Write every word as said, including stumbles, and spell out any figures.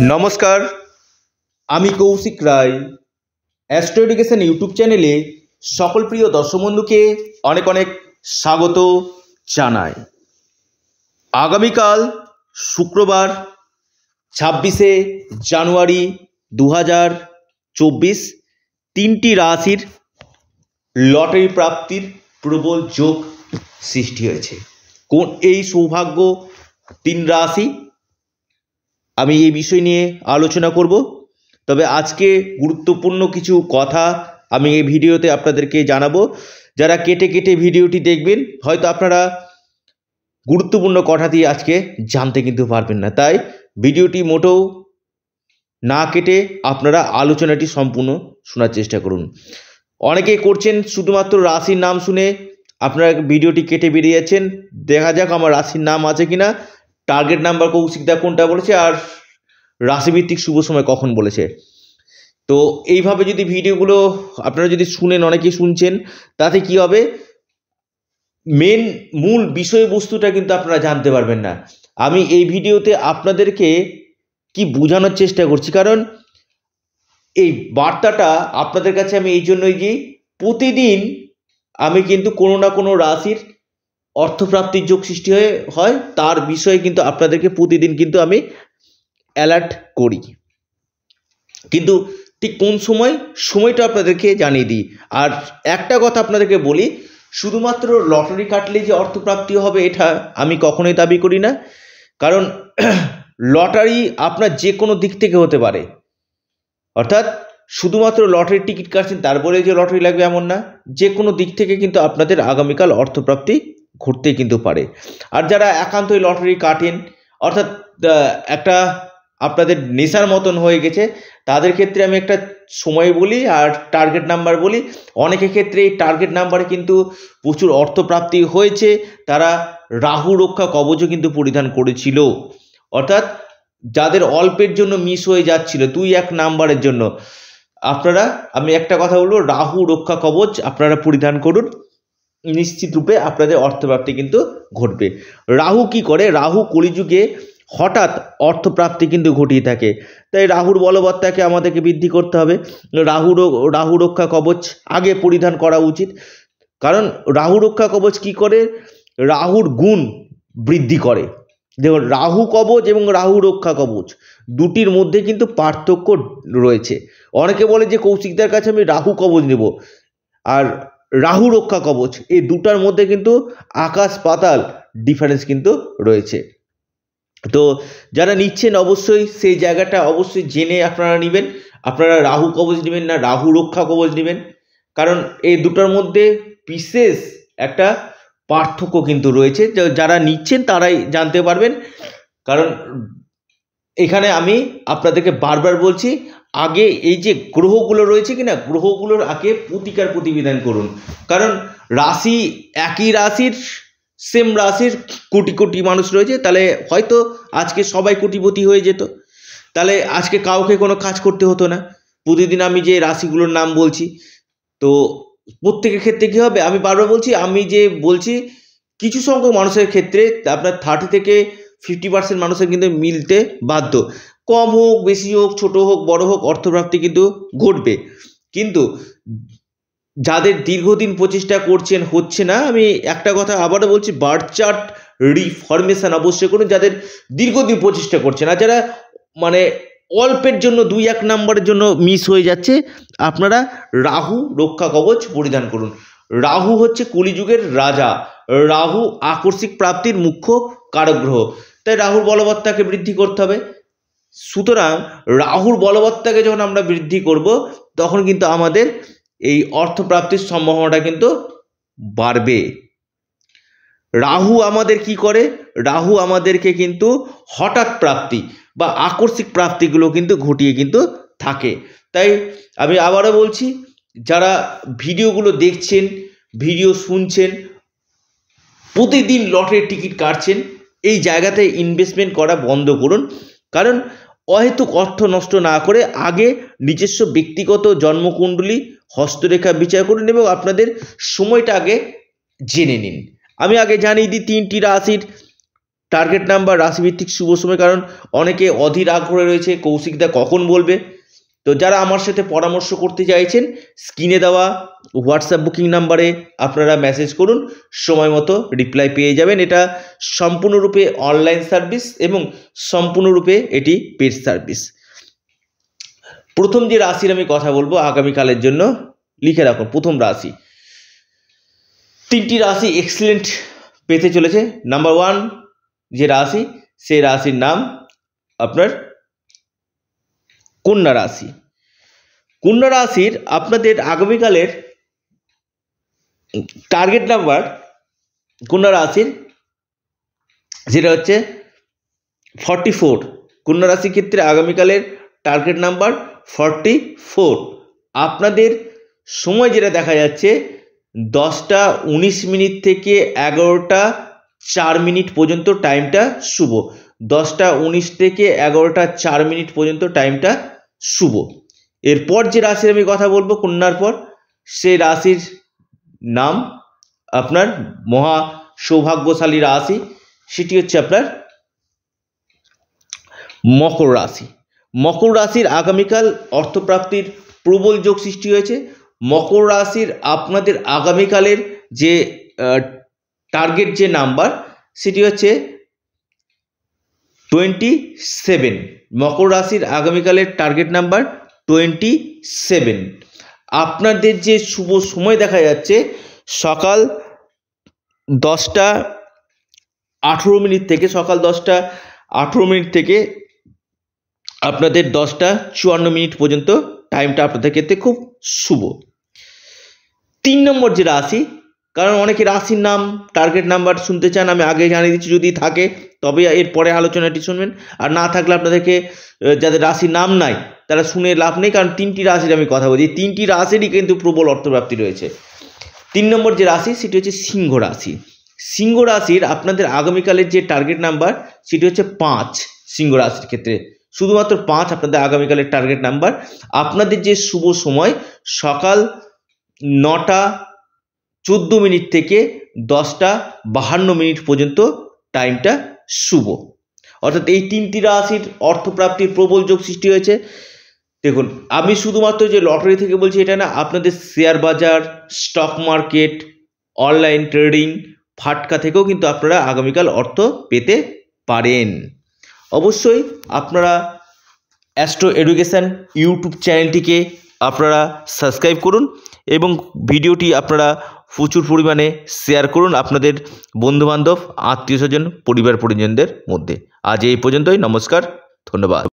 নমস্কার, আমি Koushik Roy. Astro education YouTube চ্যানেলে সকল প্রিয় দর্শক বন্ধুকে অনেক অনেক স্বাগত জানাই। আগামীকাল শুক্রবার ছাব্বিশে জানুয়ারি দু হাজার চব্বিশ তিনটি রাশির লটারি প্রাপ্তির প্রবল যোগ সৃষ্টি হয়েছে। কোন এই সৌভাগ্য তিন রাশি, আমি এই বিষয় নিয়ে আলোচনা করব। তবে আজকে গুরুত্বপূর্ণ কিছু কথা আমি এই ভিডিওতে আপনাদেরকে জানাবো। যারা কেটে কেটে ভিডিওটি দেখবেন, হয়তো আপনারা গুরুত্বপূর্ণ কথা দিয়ে আজকে জানতে কিন্তু পারবেন না। তাই ভিডিওটি মোটেও না কেটে আপনারা আলোচনাটি সম্পূর্ণ শোনার চেষ্টা করুন। অনেকে করছেন শুধুমাত্র রাশির নাম শুনে আপনারা ভিডিওটি কেটে বেরিয়ে যাচ্ছেন। দেখা যাক আমার রাশির নাম আছে কিনা, টার্গেট নাম্বার কৌশিকদা কোনটা বলেছে, আর রাশিভিত্তিক শুভ সময় কখন বলেছে। তো এইভাবে যদি ভিডিওগুলো আপনারা যদি শুনেন, অনেকেই শুনছেন, তাতে কি হবে, মেন মূল বিষয়বস্তুটা কিন্তু আপনারা জানতে পারবেন না। আমি এই ভিডিওতে আপনাদেরকে কি বোঝানোর চেষ্টা করছি, কারণ এই বার্তাটা আপনাদের কাছে আমি এই জন্যই যে প্রতিদিন আমি কিন্তু কোনো না কোনো রাশির অর্থপ্রাপ্তির যোগ সৃষ্টি হয়ে হয় তার বিষয়ে কিন্তু আপনাদেরকে প্রতিদিন কিন্তু আমি অ্যালার্ট করি। কিন্তু ঠিক কোন সময় সময়টা আপনাদেরকে জানিয়ে দিই। আর একটা কথা আপনাদেরকে বলি, শুধুমাত্র লটারি কাটলে যে অর্থপ্রাপ্তি হবে এটা আমি কখনোই দাবি করি না। কারণ লটারি আপনার যে কোনো দিক থেকে হতে পারে, অর্থাৎ শুধুমাত্র লটারির টিকিট কাটছেন তারপরে যে লটারি লাগবে এমন না। যে কোনো দিক থেকে কিন্তু আপনাদের আগামীকাল অর্থপ্রাপ্তি ঘটতেই কিন্তু পারে। আর যারা একান্তই লটারি কাটেন, অর্থাৎ একটা আপনাদের নেশার মতন হয়ে গেছে, তাদের ক্ষেত্রে আমি একটা সময় বলি আর টার্গেট নাম্বার বলি। অনেকের ক্ষেত্রে এই টার্গেট নাম্বারে কিন্তু প্রচুর অর্থপ্রাপ্তি হয়েছে, তারা রাহু রক্ষা কবচও কিন্তু পরিধান করেছিল। অর্থাৎ যাদের অল্পের জন্য মিস হয়ে যাচ্ছিল দুই এক নাম্বারের জন্য, আপনারা আমি একটা কথা বলবো, রাহু রক্ষা কবচ আপনারা পরিধান করুন, নিশ্চিত রূপে আপনাদের অর্থপ্রাপ্তি কিন্তু ঘটবে। রাহু কি করে, রাহু কলিযুগে হঠাৎ অর্থপ্রাপ্তি কিন্তু ঘটিয়ে থাকে। তাই রাহুর বলবত্তাকে আমাদেরকে বৃদ্ধি করতে হবে। রাহুর রাহু রক্ষা কবচ আগে পরিধান করা উচিত। কারণ রাহু রক্ষা কবচ কি করে, রাহুর গুণ বৃদ্ধি করে। দেখুন, রাহু কবচ এবং রাহু রক্ষা কবচ দুটির মধ্যে কিন্তু পার্থক্য রয়েছে। অনেকে বলে যে কৌশিকদার কাছে আমি রাহু কবচ নেব, আর রাহু রক্ষা কবচ, এই দুটার মধ্যে কিন্তু আকাশ পাতাল ডিফারেন্স কিন্তু রয়েছে। তো যারা নিচ্ছেন অবশ্যই সেই জায়গাটা অবশ্যই জেনে আপনারা নেবেন। আপনারা রাহু কবচ নেবেন না রাহু রক্ষা কবচ নেবেন, কারণ এই দুটোর মধ্যে বিশেষ একটা পার্থক্য কিন্তু রয়েছে। যারা নিচ্ছেন তারাই জানতে পারবেন। কারণ এখানে আমি আপনাদেরকে বারবার বলছি, আগে এই যে গ্রহগুলো রয়েছে কিনা, গ্রহগুলোর আগে প্রতিকার প্রতিবিধান করুন। কারণ রাশি একই রাশির সেম রাশির কোটি কোটি মানুষ রয়েছে, তাহলে হয়তো আজকে সবাই কোটিপতি হয়ে যেত, তাহলে আজকে কাউকে কোনো কাজ করতে হতো না। প্রতিদিন আমি যে রাশিগুলোর নাম বলছি, তো প্রত্যেকের ক্ষেত্রে কী হবে, আমি বারবার বলছি, আমি যে বলছি কিছু সংখ্যক মানুষের ক্ষেত্রে আপনার থার্টি থেকে ফিফটি পার্সেন্ট মানুষের কিন্তু মিলতে বাধ্য। কম হোক বেশি হোক, ছোট হোক বড় হোক, অর্থপ্রাপ্তি কিন্তু ঘটবে। কিন্তু যাদের দীর্ঘদিন প্রচেষ্টা করছেন হচ্ছে না, আমি একটা কথা আবারও বলছি, বার্থ চার্ট রিফরমেশন অবশ্যই করুন যাদের দীর্ঘদিন প্রচেষ্টা করছেন। আর যারা মানে অল্পের জন্য দুই এক নাম্বারের জন্য মিস হয়ে যাচ্ছে, আপনারা রাহু রক্ষা কবচ পরিধান করুন। রাহু হচ্ছে কলিযুগের রাজা, রাহু আকস্মিক প্রাপ্তির মুখ্য কারক গ্রহ, তাই রাহুর বলবত্তাকে বৃদ্ধি করতে হবে। সুতরাং রাহুর বলবত্তাকে যখন আমরা বৃদ্ধি করব, তখন কিন্তু আমাদের এই অর্থপ্রাপ্তির সম্ভাবনাটা কিন্তু বাড়বে। রাহু আমাদের কি করে, রাহু আমাদেরকে কিন্তু হঠাৎ প্রাপ্তি বা আকস্মিক প্রাপ্তিগুলো কিন্তু ঘটিয়ে কিন্তু থাকে। তাই আমি আবারও বলছি, যারা ভিডিওগুলো দেখছেন, ভিডিও শুনছেন, প্রতিদিন লটারির টিকিট কাটছেন, এই জায়গাতে ইনভেস্টমেন্ট করা বন্ধ করুন। কারণ অহেতুক অর্থ নষ্ট না করে আগে নিজস্ব ব্যক্তিগত জন্মকুণ্ডলী হস্তরেখা বিচার করুন এবং আপনাদের সময়টা আগে জেনে নিন। আমি আগে জানিয়ে দিই তিনটি রাশির টার্গেট নাম্বার, রাশিভিত্তিক শুভ সময়, কারণ অনেকে অধীর আগ্রহে রয়েছে কৌশিকদা কখন বলবে। তো যারা আমার সাথে পরামর্শ করতে চাইছেন স্ক্রিনে দেওয়া হোয়াটসঅ্যাপ বুকিং নাম্বারে আপনারা মেসেজ করুন, সময় মতো রিপ্লাই পেয়ে যাবেন। এটা সম্পূর্ণরূপে অনলাইন সার্ভিস এবং সম্পূর্ণরূপে এটি পেড সার্ভিস। প্রথম যে রাশির আমি কথা বলবো আগামীকালের জন্য, লিখে রাখুন প্রথম রাশি। তিনটি রাশি এক্সিলেন্ট পেতে চলেছে। নাম্বার ওয়ান যে রাশি, সেই রাশির নাম আপনার কন্যা রাশি। কন্যা রাশির আপনাদের আগামীকালের টার্গেট নাম্বার কন্যা রাশির যেটা হচ্ছে ফর্টি ফোর। কন্যা রাশির ক্ষেত্রে আগামীকালের টার্গেট নাম্বার ফর্টি ফোর। আপনাদের সময় যেটা দেখা যাচ্ছে দশটা উনিশ মিনিট থেকে এগারোটা চার মিনিট পর্যন্ত টাইমটা শুভ। দশটা উনিশ থেকে এগারোটা চার মিনিট পর্যন্ত টাইমটা শুভ। এরপর যে রাশির আমি কথা বলবো কন্যার পর, সেই রাশির নাম আপনার মহা সৌভাগ্যশালী রাশি, সেটি হচ্ছে আপনার মকর রাশি। মকর রাশির আগামীকাল অর্থপ্রাপ্তির প্রবল যোগ সৃষ্টি হয়েছে। মকর রাশির আপনাদের আগামীকালের যে টার্গেট যে নাম্বার সেটি হচ্ছে টোয়েন্টি সেভেন। মকর রাশির আগামীকালের টার্গেট নাম্বার টোয়েন্টি সেভেন। আপনাদের যে শুভ সময় দেখা যাচ্ছে সকাল দশটা আঠেরো মিনিট থেকে সকাল দশটা আঠেরো মিনিট থেকে আপনাদের দশটা চুয়ান্ন মিনিট পর্যন্ত টাইমটা আপনাদের ক্ষেত্রে খুব শুভ। তিন নম্বর যে রাশি, কারণ অনেকে রাশির নাম টার্গেট নাম্বার শুনতে চান, আমি আগে জানিয়ে দিচ্ছি যদি থাকে তবে এর পরে আলোচনাটি শুনবেন, আর না থাকলে আপনাদেরকে যাদের রাশির নাম নাই তারা শুনে লাভ নেই, কারণ তিনটি রাশির আমি কথা বলছি, তিনটি রাশিরই কিন্তু প্রবল অর্থপ্রাপ্তি রয়েছে। তিন নম্বর যে রাশি সেটি হচ্ছে সিংহ রাশি। সিংহ রাশির আপনাদের আগামীকালের যে টার্গেট নাম্বার সেটি হচ্ছে পাঁচ। সিংহ রাশির ক্ষেত্রে শুধুমাত্র পাঁচ আপনাদের আগামীকালের টার্গেট নাম্বার। আপনাদের যে শুভ সময় সকাল নটা চোদ্দো মিনিট থেকে দশটা বাহান্ন মিনিট পর্যন্ত টাইমটা শুভ। অর্থাৎ এই তিনটি রাশির অর্থপ্রাপ্তির প্রবল যোগ সৃষ্টি হয়েছে। দেখুন, আমি শুধুমাত্র যে লটারি থেকে বলছি এটা না, আপনাদের শেয়ার বাজার, স্টক মার্কেট, অনলাইন ট্রেডিং, ফাটকা থেকেও কিন্তু আপনারা আগামীকাল অর্থ পেতে পারেন। অবশ্যই আপনারা অ্যাস্ট্রো এডুকেশন ইউটিউব চ্যানেলটিকে আপনারা সাবস্ক্রাইব করুন এবং ভিডিওটি আপনারা প্রচুর পরিমাণে শেয়ার করুন আপনাদের বন্ধুবান্ধব, আত্মীয় স্বজন, পরিবার পরিজনদের মধ্যে। আজ এই পর্যন্তই। নমস্কার, ধন্যবাদ।